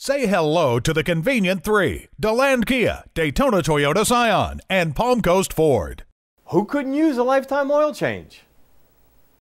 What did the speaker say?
Say hello to the convenient three: Deland Kia, Daytona Toyota Scion, and Palm Coast Ford. Who couldn't use a lifetime oil change?